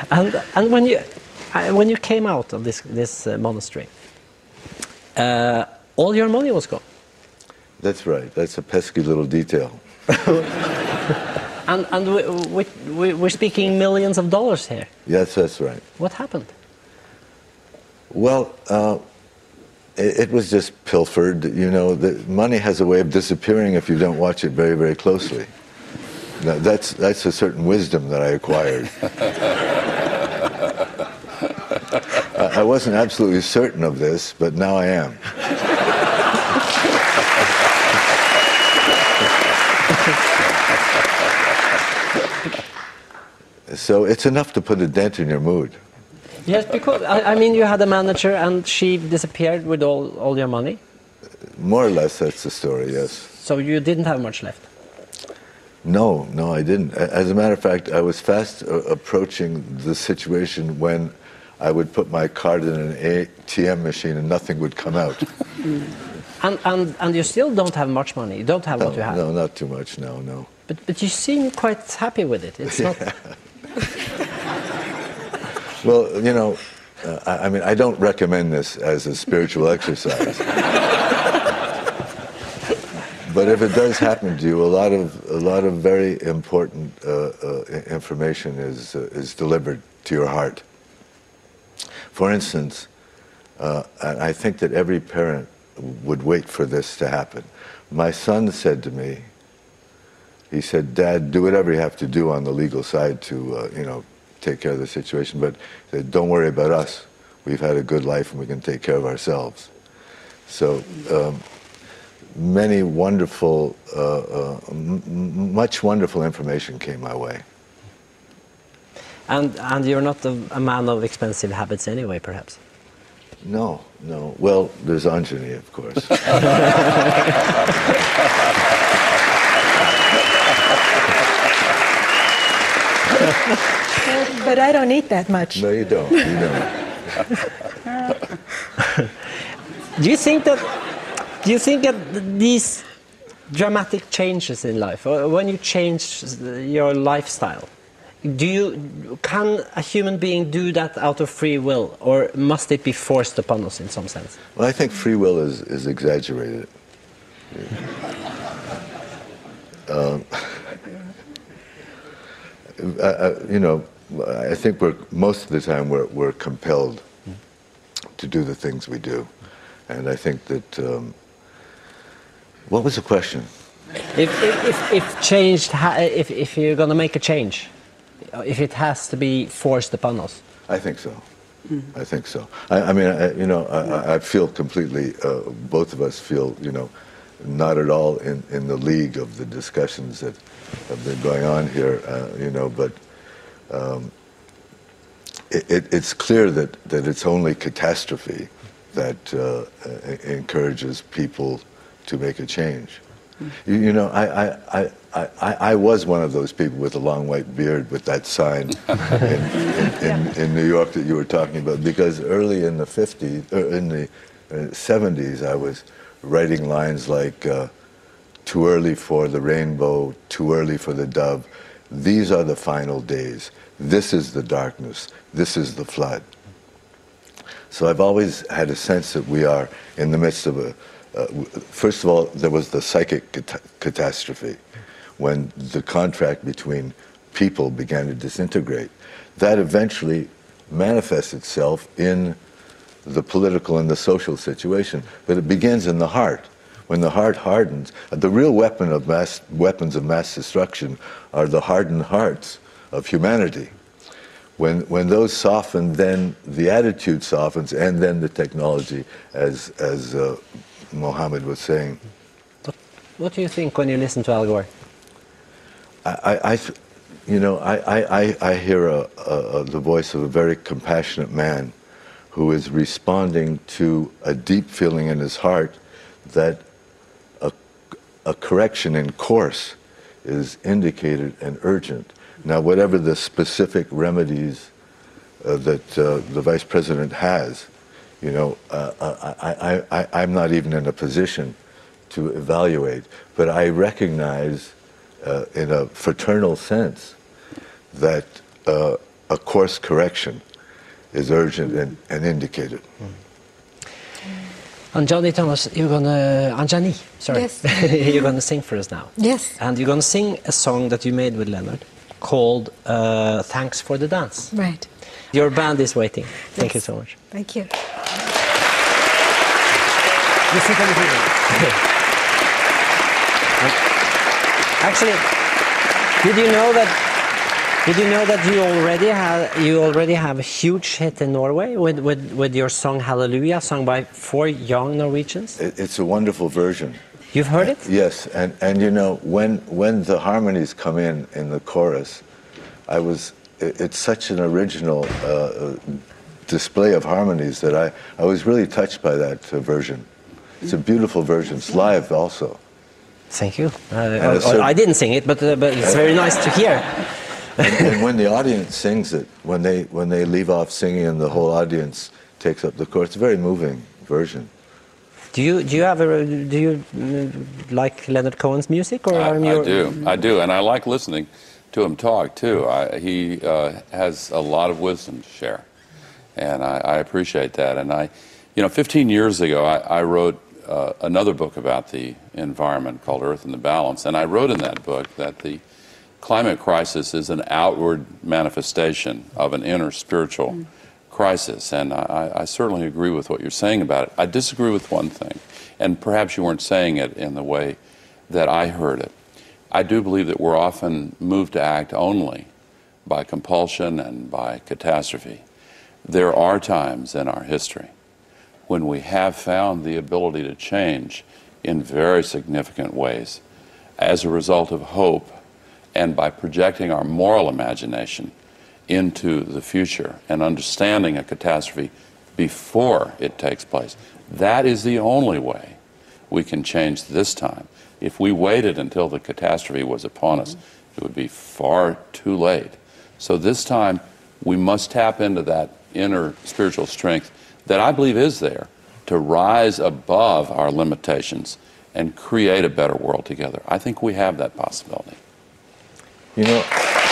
And when you came out of this monastery, all your money was gone. That's right. That's a pesky little detail. And we're speaking millions of dollars here. Yes, that's right. What happened? Well, it was just pilfered. You know, the money has a way of disappearing if you don't watch it very, very closely. Now, that's a certain wisdom that I acquired. I wasn't absolutely certain of this, but now I am. So it's enough to put a dent in your mood. Yes, because, I mean, you had a manager and she disappeared with all your money? More or less, that's the story, yes. So you didn't have much left? No, I didn't. As a matter of fact, I was fast approaching the situation when I would put my card in an ATM machine and nothing would come out. And you still don't have much money? You don't have what you have? No, not too much, no. But you seem quite happy with it. It's not... Well, you know, I mean, I don't recommend this as a spiritual exercise. But if it does happen to you, a lot of very important information is delivered to your heart. For instance, I think that every parent would wait for this to happen. My son said to me, he said, "Dad, do whatever you have to do on the legal side to, you know, take care of the situation, but he said, don't worry about us. We've had a good life and we can take care of ourselves." So many wonderful, much wonderful information came my way. And you're not a man of expensive habits anyway, perhaps? No. Well, there's Anjani, of course. But I don't eat that much. No, you don't. Do you think that these dramatic changes in life, or when you change your lifestyle, can a human being do that out of free will, or must it be forced upon us in some sense? Well, I think free will is exaggerated. You know, I think most of the time we're compelled to do the things we do, and I think that. What was the question? If you're going to make a change, if it has to be forced upon us. I think so. I think so. I mean, you know, I feel completely. Both of us feel, you know, not at all in the league of the discussions that have been going on here, you know, but it's clear that it's only catastrophe that encourages people to make a change. You know, I was one of those people with a long white beard with that sign in New York that you were talking about, because early in the 50s, or in the 70s, I was writing lines like, "Too early for the rainbow, too early for the dove. These are the final days. This is the darkness. This is the flood." So I've always had a sense that we are in the midst of a... first of all, there was the psychic catastrophe, when the contract between people began to disintegrate. That eventually manifests itself in the political and the social situation, but it begins in the heart. When the heart hardens, the real weapons of mass destruction are the hardened hearts of humanity. When those soften, then the attitude softens, and then the technology, as Mohammed was saying. What do you think when you listen to Al Gore? I hear the voice of a very compassionate man who is responding to a deep feeling in his heart that a correction in course is indicated and urgent. Now, whatever the specific remedies that the Vice President has, you know, I'm not even in a position to evaluate, but I recognize in a fraternal sense that a course correction is urgent and indicated. Anjani Thomas, Anjani, sorry. Yes. You're going to sing for us now. Yes. And you're going to sing a song that you made with Leonard called Thanks for the Dance. Right. Your band is waiting. Thank you Yes. so much. Thank you. You sit on the table. Actually, did you know that you already have a huge hit in Norway with your song Hallelujah, sung by 4 young Norwegians? It's a wonderful version. You've heard it? Yes, and you know, when the harmonies come in the chorus, it's such an original display of harmonies that I was really touched by that version. It's a beautiful version. It's live also. Thank you. I didn't sing it, but it's very nice to hear. And when the audience sings it, when they leave off singing and the whole audience takes up the chorus, it's a very moving version. Do you like Leonard Cohen's music, or I do, and I like listening to him talk too. He has a lot of wisdom to share, and I appreciate that. And 15 years ago, I wrote another book about the environment called Earth in the Balance, and I wrote in that book that the climate crisis is an outward manifestation of an inner spiritual crisis, and I certainly agree with what you're saying about it. I disagree with one thing, and perhaps you weren't saying it in the way that I heard it. I do believe that we're often moved to act only by compulsion and by catastrophe. There are times in our history when we have found the ability to change in very significant ways as a result of hope and by projecting our moral imagination into the future and understanding a catastrophe before it takes place. That is the only way we can change this time. If we waited until the catastrophe was upon us, it would be far too late. So this time, we must tap into that inner spiritual strength that I believe is there to rise above our limitations and create a better world together. I think we have that possibility. You know,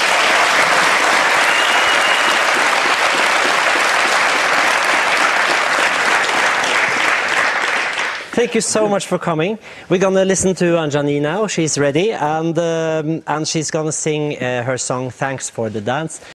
Thank you so much for coming. We're going to listen to Anjani now. She's ready, and she's going to sing her song Thanks for the Dance.